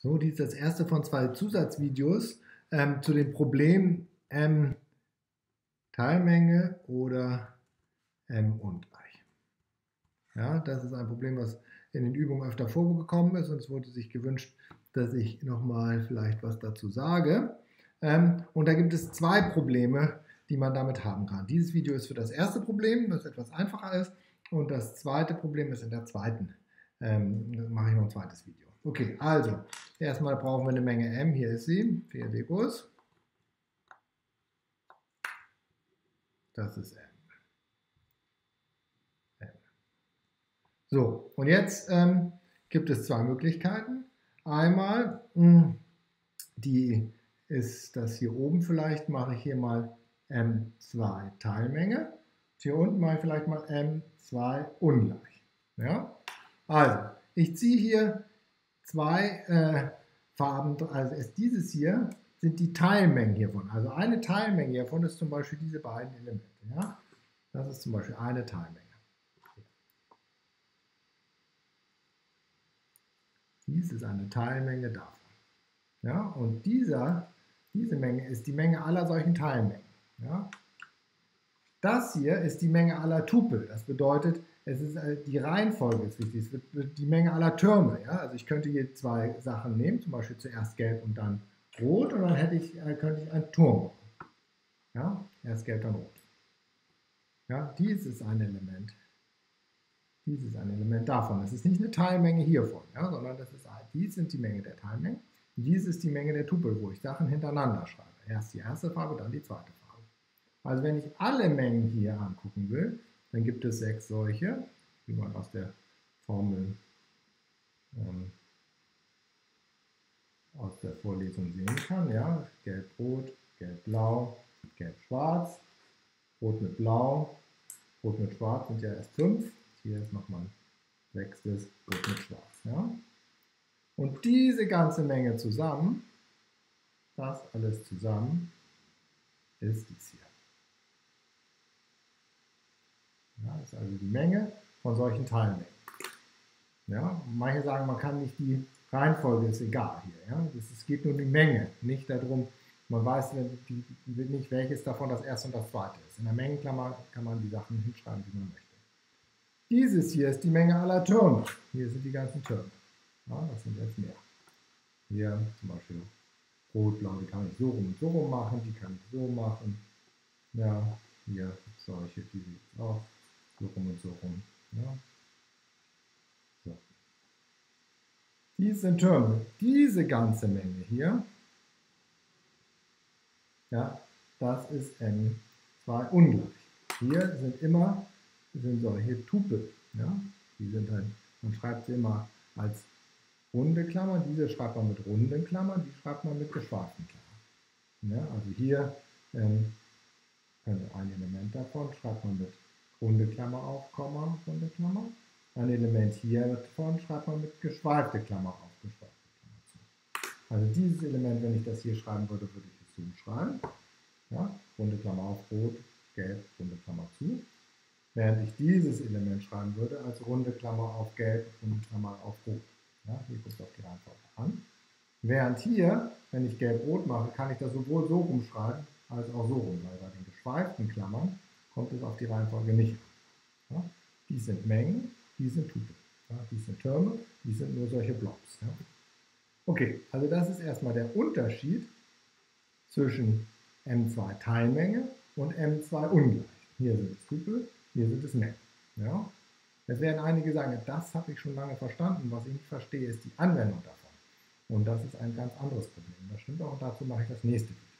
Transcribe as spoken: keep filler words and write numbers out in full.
So, dies ist das erste von zwei Zusatzvideos ähm, zu dem Problem m Teilmenge oder m ungleich. Ja, das ist ein Problem, was in den Übungen öfter vorgekommen ist und es wurde sich gewünscht, dass ich nochmal vielleicht was dazu sage. Ähm, und da gibt es zwei Probleme, die man damit haben kann. Dieses Video ist für das erste Problem, das etwas einfacher ist, und das zweite Problem ist in der zweiten. Ähm, da mache ich noch ein zweites Video. Okay, also erstmal brauchen wir eine Menge m, hier ist sie, vier D groß. Das ist m. m. So, und jetzt ähm, gibt es zwei Möglichkeiten. Einmal, mh, die ist das hier oben vielleicht, mache ich hier mal m zwei Teilmenge. Hier unten mache ich vielleicht mal m zwei ungleich. Ja? Also, ich ziehe hier zwei äh, Farben, also ist dieses hier sind die Teilmengen hiervon. Also eine Teilmenge hiervon ist zum Beispiel diese beiden Elemente. Ja? Das ist zum Beispiel eine Teilmenge. Dies ist eine Teilmenge davon. Ja? Und dieser, diese Menge ist die Menge aller solchen Teilmengen. Ja? Das hier ist die Menge aller Tupel. Das bedeutet, es ist, die Reihenfolge ist wichtig. Es wird die Menge aller Türme. Ja? Also ich könnte hier zwei Sachen nehmen, zum Beispiel zuerst gelb und dann rot, und dann hätte ich, könnte ich einen Turm machen. Ja? Erst gelb, dann rot. Ja? Dies ist ein Element. Dies ist ein Element davon. Das ist nicht eine Teilmenge hiervon, ja? Sondern das ist, dies sind die Menge der Teilmengen. Dies ist die Menge der Tupel, wo ich Sachen hintereinander schreibe. Erst die erste Farbe, dann die zweite Farbe. Also wenn ich alle Mengen hier angucken will, dann gibt es sechs solche, wie man aus der Formel ähm, aus der Vorlesung sehen kann. Ja? Gelb-Rot, Gelb-Blau, Gelb-Schwarz, Rot mit Blau, Rot mit Schwarz sind ja erst fünf. Hier ist nochmal ein sechstes Rot mit Schwarz. Ja? Und diese ganze Menge zusammen, das alles zusammen, ist dies hier. Ja, das ist also die Menge von solchen Teilmengen. Ja, manche sagen, man kann nicht die Reihenfolge, ist egal hier. Ja? Das, es geht nur um die Menge, nicht darum, man weiß nicht, welches davon das erste und das zweite ist. In der Mengenklammer kann man die Sachen hinschreiben, wie man möchte. Dieses hier ist die Menge aller Türme. Hier sind die ganzen Türme. Ja, das sind jetzt mehr. Hier zum Beispiel Rot, Blau, die kann ich so rum und so rum machen, die kann ich so machen. Ja, hier solche, die sieht auch so rum und so rum. Ja. So. Dies sind Türme. Diese ganze Menge hier, ja, das ist m zwei ungleich. Hier sind immer sind solche Tupel. Ja? Die sind halt, man schreibt sie immer als runde Klammern. Diese schreibt man mit runden Klammern, die schreibt man mit geschweiften Klammern. Ja? Also hier ähm, ein Element davon schreibt man mit runde Klammer auf, Komma, runde Klammer. Ein Element hiervon schreibt man mit geschweifte Klammer auf, geschweifte Klammer zu. Also dieses Element, wenn ich das hier schreiben würde, würde ich es so schreiben. Ja? Runde Klammer auf, rot, gelb, runde Klammer zu. Während ich dieses Element schreiben würde als runde Klammer auf gelb, runde Klammer auf rot. Ja, hier kommt es auf die Reihenfolge an. Während hier, wenn ich gelb-rot mache, kann ich das sowohl so rumschreiben als auch so rum, weil bei den geschweiften Klammern kommt es auf die Reihenfolge nicht an. Ja, die sind Mengen, die sind Tupel. Ja, die sind Türme, die sind nur solche Blobs. Ja. Okay, also das ist erstmal der Unterschied zwischen m zwei Teilmenge und m zwei ungleich. Hier sind es Tupel, hier sind es Mengen. Ja? Jetzt werden einige sagen, das habe ich schon lange verstanden, was ich nicht verstehe, ist die Anwendung davon. Und das ist ein ganz anderes Problem. Das stimmt auch, und dazu mache ich das nächste Video.